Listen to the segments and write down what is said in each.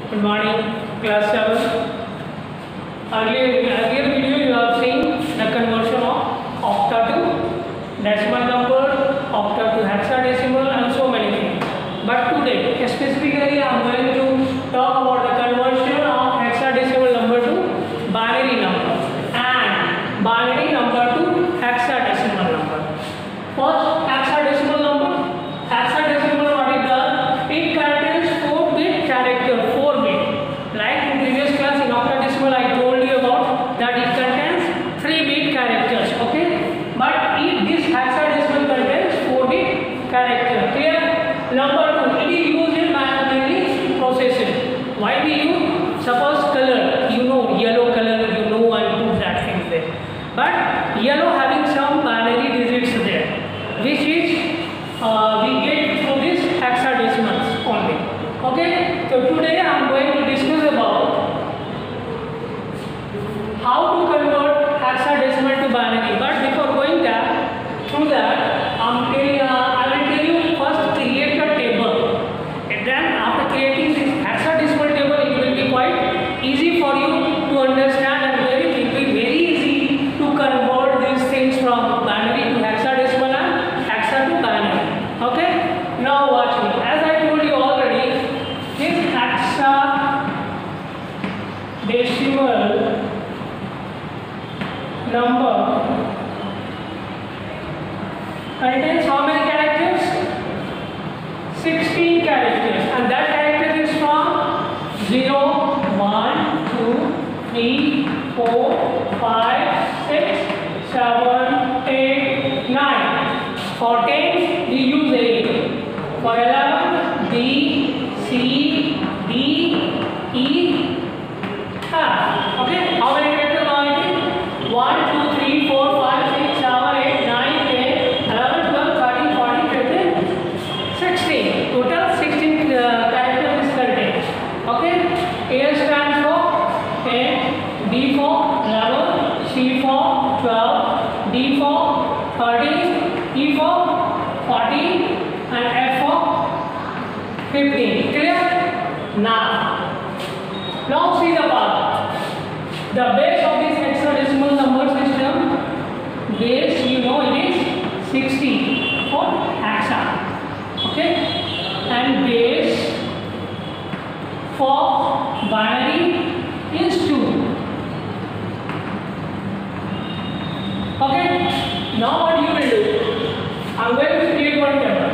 Good morning, class 7. Earlier video you have seen the conversion of octa to decimal number, octa to hexadecimal and so many things. But today specifically I am going to talk about the conversion of hexadecimal number to binary number and binary number to hexadecimal number. First, hexadecimal number. Hexadecimal, what it does? It contains 4-bit character, 4-bit. Like in previous class in octadecimal, I told you about that it contains 3-bit characters. Okay, but this hexadecimal contains 4-bit character. Clear? Number 2, it is used in mathematical processing. Why we use? Suppose color, you know yellow color, you know and put that thing there. But yellow having some binary digits there, which is we get through this hexadecimals only. Okay, so today I am going to discuss about how to convert hexadecimal to binary. But before going through that, I will tell you first create a table, and then after creating this hexadecimal table, it will be quite easy for you to understand, and it will be very easy to convert these things from binary to hexadecimal and hexa to binary. Okay, now watch me. As I told you already, this hexadecimal number contains how many characters? 16 characters, and that character is from 0, 1, 2, 3, 4, 5, 6, 7, 8, 9. For 10, we use 8. For 11, B, C, D, E, F. Okay, how many characters are it? 1, 2, 3, 4, 5, 6, 7, 8, 9, 10, 11, 12, 13, 14, 15, 16. Total 16 characters is contained. Okay, A stands for 10, B for 11, C for 12, D for 13, E for 14, and F for 15. Clear? Now see the part. The base of this hexadecimal number system, base you know it is 60 for hexa. Okay, and base for binary is 2. Okay, now what you will do? I am going to create one table.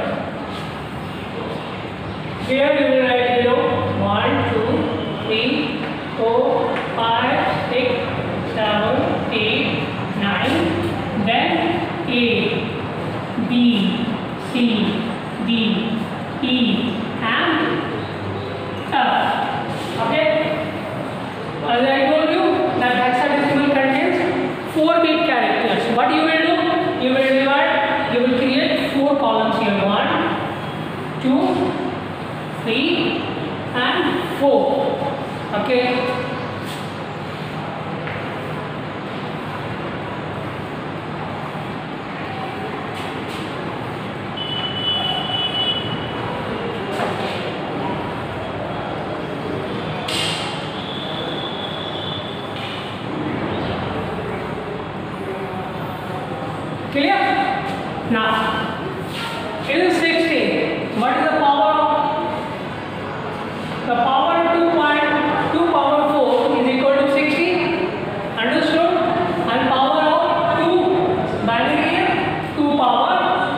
Here you will write below 1, 2, 3, 4, 5, 6, 7, 8, 9. Then A, B, C, D, E, and F. Okay. As I told you, that hexadecimal contains 4-bit characters. What you will do? You will divide. You will create 4 columns here. 1, 2, 3, and 4. Okay. Clear? Now, it is 16. What is the power of? The power of 2 power 4 is equal to 60. Understood? And power of 2 binary 2 power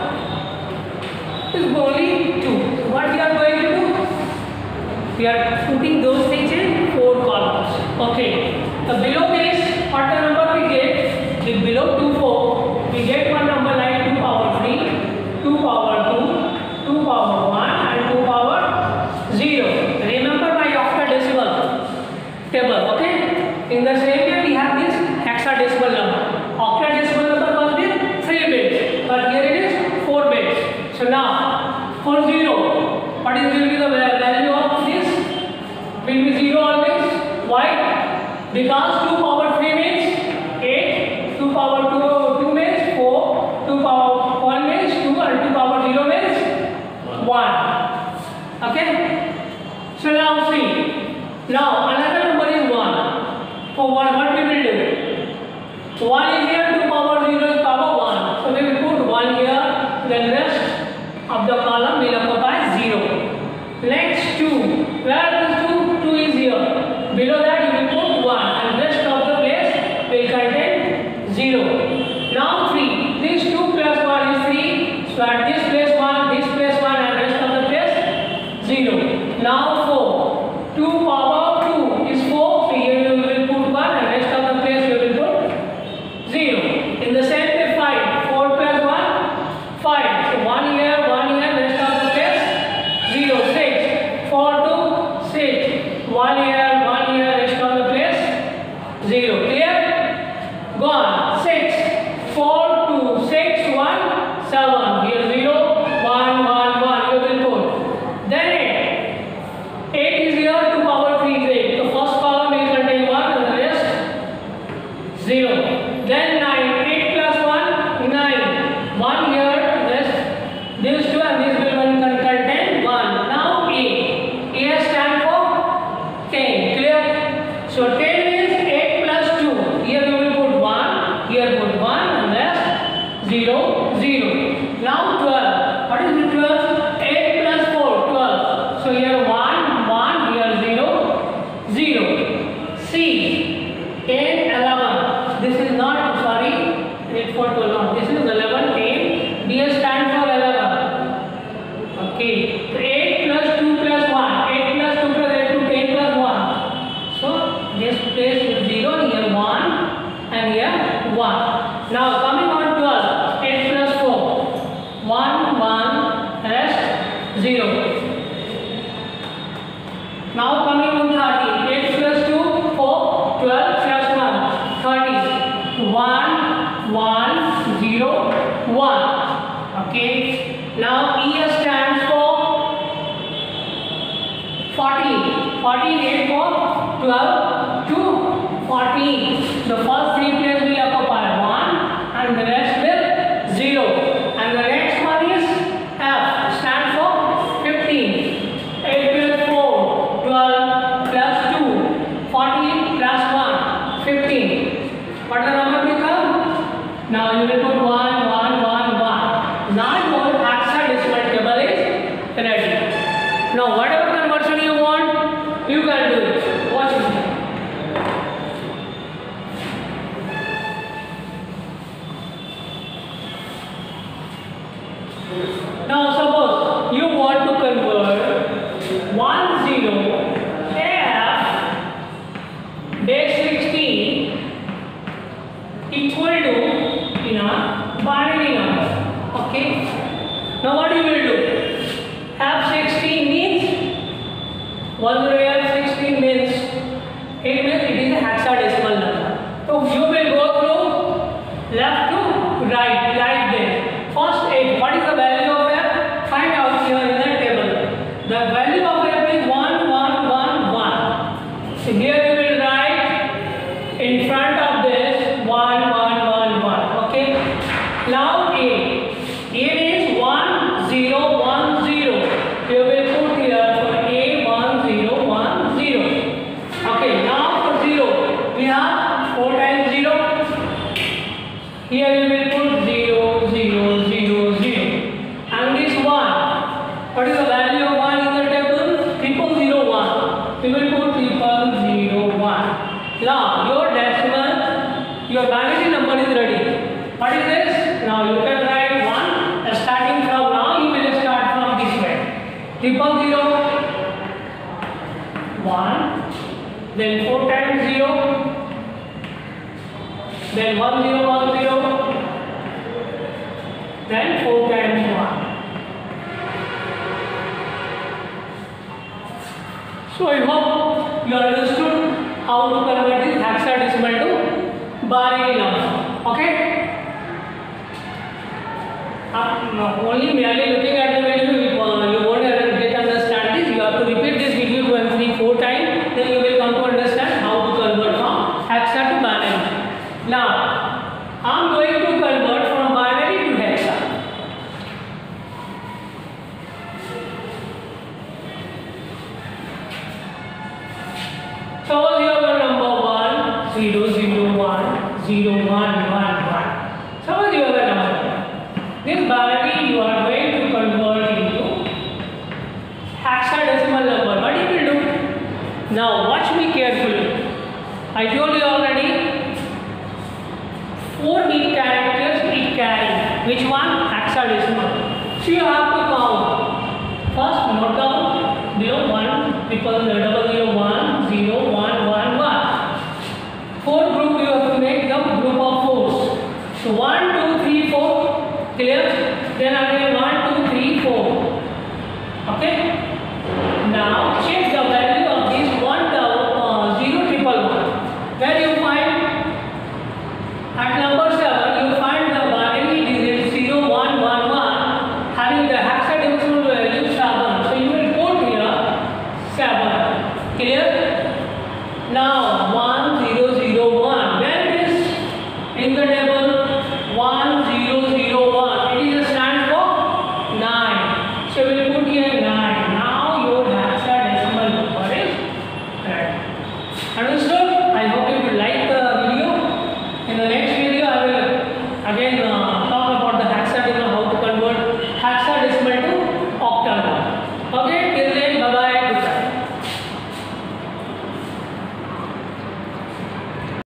is only 2. What we are going to do? We are putting those things in 4 columns. Okay. The below base, what the number we get? The below 2, 4. We get one number like 2 power 3, 2 power 2, 2 power 1, and 2 power 0. Remember my octadecimal table. Okay. In the same way we have this hexadecimal number. Octadecimal number was with 3 bits, but here it is 4 bits. So now for 0, what is will be the value of this? Will be 0 always. Why? Because 2 power 3 means 8, 2 power 2 means 4, 2 power 1 means 2, and 2 power 0 means 1. Okay. So now see, Now another number is 1. For 1, what we will do? 1 is here, 2 power 0 is power 1. So we will put 1 here, then rest of the column will occupy 0. Next 2. Where is 2? 2 is here. Below that you will put 1 and rest of the place will contain 0. Now 3. This 2 plus 1 is 3. So at this place 1, this place 1 and rest of the place 0. Now 4. 2 power 2 is 4. So here you will put 1 and rest of the place you will put 0. In the same way 5. 4 plus 1, 5. So 1 here, 1 here, rest of the place 0. 6. 4, 2, 6. 1 here, 1 here, rest of the place 0. Clear? Gone. 6. 4, 2, 6, 1, 7. Here 0, 1, 1, 1. You will put. Then 8. 8 is here, 2 power 3 is 8. The first column will contain 1 and the rest 0. Then 9. 8 plus 1, 9. 1 here, rest these 2 and this will contain 1. Now A. A stands for 10. Clear? So 10 is 8 plus 2. Here you will put 1. Here put 1 and rest 0, 0. Now 12. What is the 12? 8 plus 4, 12. So here 1, 1, here 0, 0. C. 10, 11. This is not, sorry, 8 for 12. No, this is 11, 10. D stands for 11. Okay. So 8 plus 2 plus 1. 8 plus 2 plus 8 to 10 plus 1. So this place is 0, here 1 and here 1. Now coming on 12. 8 plus 4. 1, 1, rest 0. Now coming on 30. 8 plus 2, 4, 12 plus 1, 30. 1, 1, 0, 1. Okay. Now E stands for 14. 14, 8 for 12 to 14. The first 3 places will occupy 1 and the rest will 0. And the next one is F stands for 15. 8 plus 4, 12 plus 2, 14 plus 1, 15. What the number become? Now you will put 1, 1, 1, 1. Now your hexadecimal table is ready. Now whatever conversion you want, you can do it. Watch it. Now suppose you want to convert 1, 0 F base 16 equal to in a binary number. Okay. Now what you will do? F16 means 1, 0 F16 means it is a hexadecimal number. So you will go through left to right like this. First 8. What is the value of F? Find out here in the table. The value of F is 1, 1, 1, 1. So here you will write in front of this 1, 1, 1, 1. Okay. Now A. A is 1, 0, 1, 0. You will put here for A 1, 0, 1, 0. Okay. Now for 0, we have 4 times 0. Here you will put 0, 0, 0, 0. And this 1. What is the value of 1 in the table? 0001. You will put 0001. Now your decimal, your binary number is ready. What is this? Now you can write 1. Starting from now, you will start from this way. 000, 1. Then 4 times 0. Then 1010. Then 4 times 1. So I hope you understood how to convert this hexadecimal to binary number. Okay? Only merely looking at the value, you won't get understand this. You have to repeat this video 2 and 3, 4 times. Then you will come to understand how to convert from hexa to binary. Now, I am going to convert from binary to hexa. Suppose you have a number 1 0 0 1 0 1 1 1. Suppose you have a number. This binary you are going to convert into hexadecimal number. What you will do? Now watch me carefully. I told you already 4 big characters it carry. Which one? Hexadecimal. So you have to count. First note down below 1 triple 0 1 0 1 1 1. 4 group you have to make the group of 4s. So 1 2 3 4. Clear? Then again 1 2 3 4. Okay. Now check the value of this 0 triple 1. Where you find at number 7 you find the binary digit 0 1 1 1 having the hexadecimal value 7. So you will put here 7. Clear? Now